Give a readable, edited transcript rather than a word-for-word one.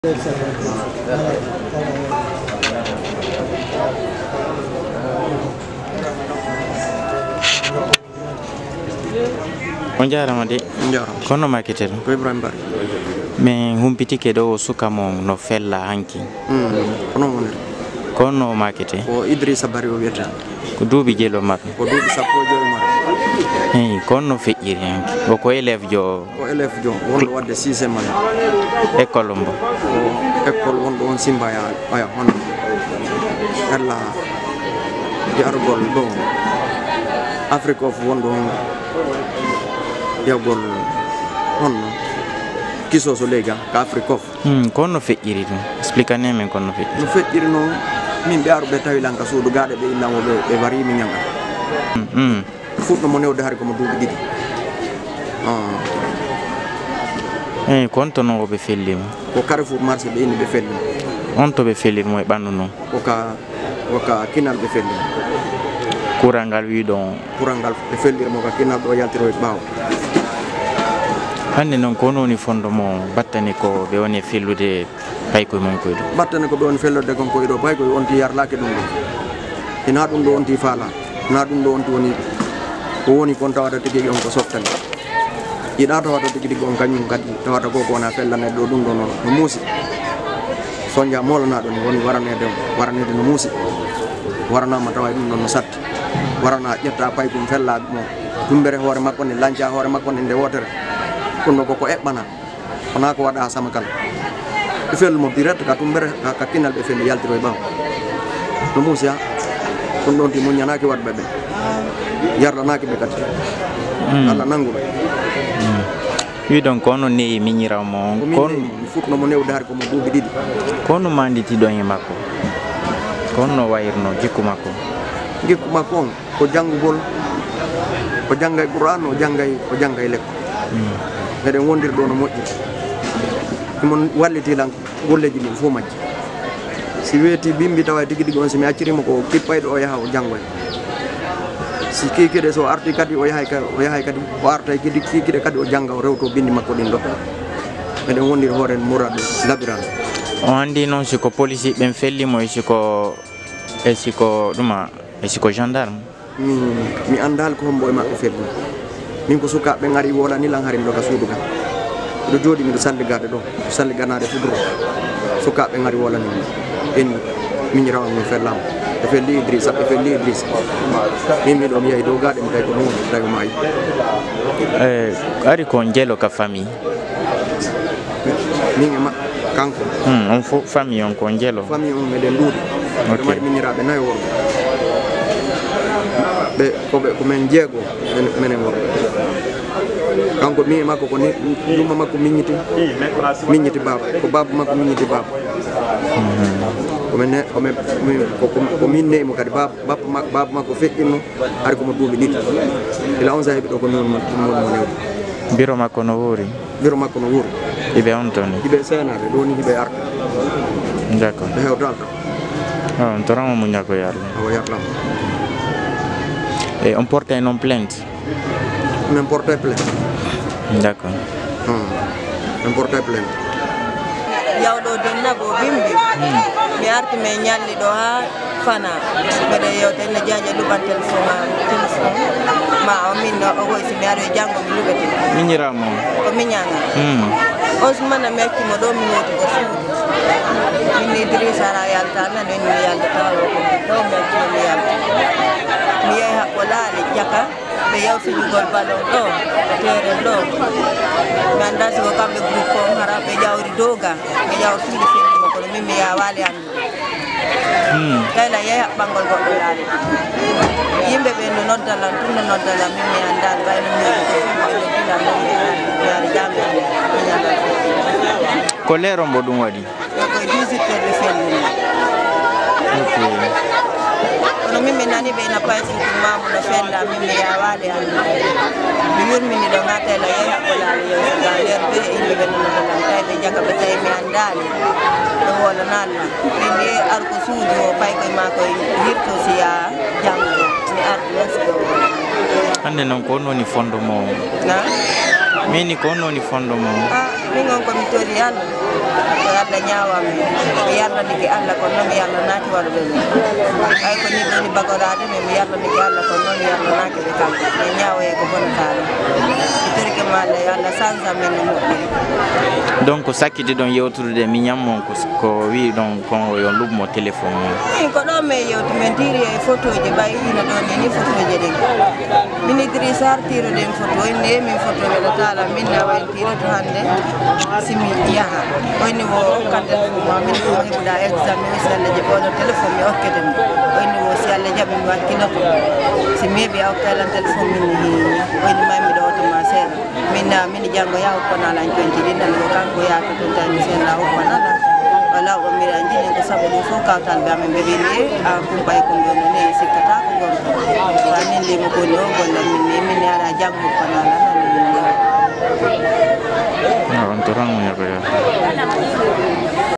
Onjara made kono marketer ko Ibrahim Bar mais humpitike do suka mon no fella hanki kono marketer ko Idrissa Bari o wieta ko duubi jelo mar ko duubi sappo joy mar kono fejjiri hanki o ko élève jo wondo wadde 6e man école mbo école wondo on Simba ya aya hono alla yargol do Afrique of wondo yagol honno kiso so lega ka Afrique of kono fejjiri dum explicane men kono fejjiri no fejjiri no min be arbe tawi lanka suudu gaade be illango be bari mi nyanga futno mo newde har ko mo duubi didi konto no be fellima ko Carrefour marché be indi be fellima on to be fellir mo e bandu no ko ka kinal be fellima kurangal wi don kurangal be fellir mo ka kinal do yaltiro e baaw hande non kono ni fondo mo battani ko be woni fellude payko mon ko do battani ko be woni fellude gon ko do payko on ti yarlaake dum ina dum do on ti faala na dum do on to woni ko woni kon tawata tigi on ko softani ida tawata tigi on kanyum kadi tawata ko ko na fellane do dum do no musi sonja molana do ni woni waranede no musi warana ma taway dum non no satti warana jetta payko fella mo dumbere hoore makko ne lanca hoore makko ne de wotere kono ko ebbana ona ko wada sama kala e fel mo direct ka tumbere ka kinal be fel yaltiro e baw no musia kon don ti mo nyanaki wad bebe yarla naki be kat alla nangu wi don kono ne minyira mo kon futno mo new dar ko mo duubi didi kono manditi don e makko kono wayirno jikku makko ko jangugol ko jangay Qur'an o jangay lekko eden wondir do no moƴƴi mon walliti lan golleji min fu majji si weti bimbi tawa tigi on si mi accirimo ko kippaydo o yaha o jangoy si kikide so arti kadi o yahay kadi o artay kikide kadi o janga o rewto bindi makko din do eden wondir horen murado labiran o andi non siko police ben fellimo siko gendarme mi andal ko hombo e makko felli min ko suka be ngari wola ni lang harin do ka suudu ka do jodi mi do sande garde do sande ganade fudro suka be ngari wola ni en min rawa mi fellam e felli Idrissa min do mi ay do garde mi tay ko non tay mai ari ko ngelo ka famille min ma kanko on fo famille on ko ngelo famille on meden duudi mari min rabe nay wor ko men jeego menen wor kanko mi makko ko ni dum makko miñiti baba ko baba makko miñiti baba ko min ne mo kadi baba makko feccino ari ko mo duubi didi ila on sahibi do ko non mo new biro makko no wuri ibe on ton ibe senare do ni ibe arka d'accord be hewdalta on toramo mo nyako yarla et on porte une plainte. On porte plainte. D'accord. On porte plainte. Yawdo donna go bimbi. Mi arti me nyalli do ha fana. Bede yote na jaje lu ban telephone ma o min o go si mi aro jango mi lugati. Minyira mo. Ko minyanga. Osmana mekki mo do mi woti ko fu. Min Idrissa ra yalta na ni yalta tawo ko do mekki mi yalta. Mi ya kolali jaka be yaw fi gol balon do tere do manda so kambe groupe ko hara be jawri doga be yaw fi fi mo ko mi ya wali an kala ya bangol goddo lali yimbe be no noddala mi andal bay no mi ko fi dina no mi yari jambe ko lero mbo dum wadi ko 18 de felli no mimi nani be na paisi mamu na fenda mimi ya wale an biur mini do ngata la ya ko la ya galer be indi be no tay be jaka be tay mi andali do wala nalla mimi ar ko suudo pay ko ma ko hirto siya jango ni ar lesgo ande non ko noni fondo mo na mini ko noni fondo mo mi ngon ko mi tori yalla Allah nyaawa mi yalla niki Allah ko non yalla naati waɗuɓe ɗum ay ko ni ɗoni bagorade mi yalla niki Allah ko non yalla naaki ɓe kamɓe mi ñaawa e ko bonataɗo mi torike ma Allah yo Allah sansa men no moƴƴiri donc sakkiti ɗon yewtude mi ñammon ko wi ɗon kon yo lubmo téléphone mum ko ɗo me yewtu men tiri e photo je ɓay ina ɗo ni photo je ɗen min Idrissa tiro ɗen photo ne min photo ɓe ɗo tala min na wayi tiro to hande simi yaha oyni wo kande ma min ko heɓuɗa examen si Allah je bono téléphone mi hokkete mi oyni wo si Allah jaɓi mi wakkilo ko si mi heeɓi awtalan téléphone min ni oyni mami ɗo otoma seeɗa min janggo yaha uppanala 20 ɗinnan ko kanko yahata ton tani seeɗa uppanala wala o mira jini ko sabu ɗum fof kawtal ɓe amen ɓe wini a kumpay ko ɗon ne sikkata ko gonɗo so amin limo koni o golla min ara janggo uppanala nan on to tan mo yakoya